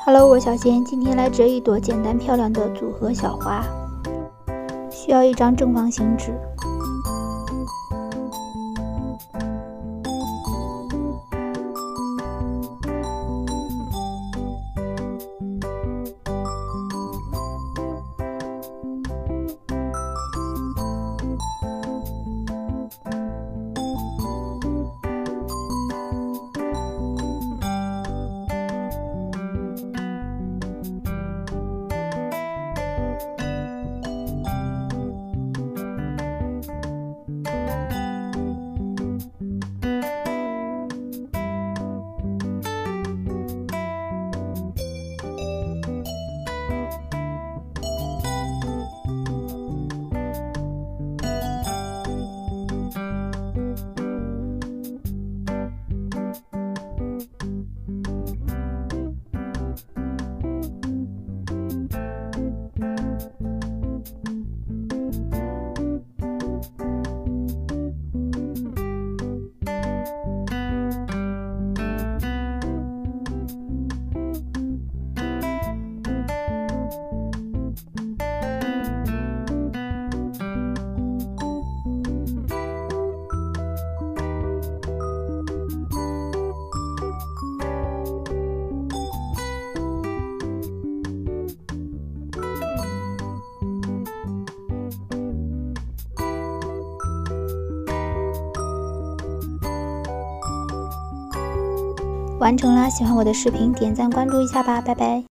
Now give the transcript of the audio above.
Hello， 我是小贤，今天来折一朵简单漂亮的组合小花，需要一张正方形纸。完成了，喜欢我的视频，点赞关注一下吧，拜拜。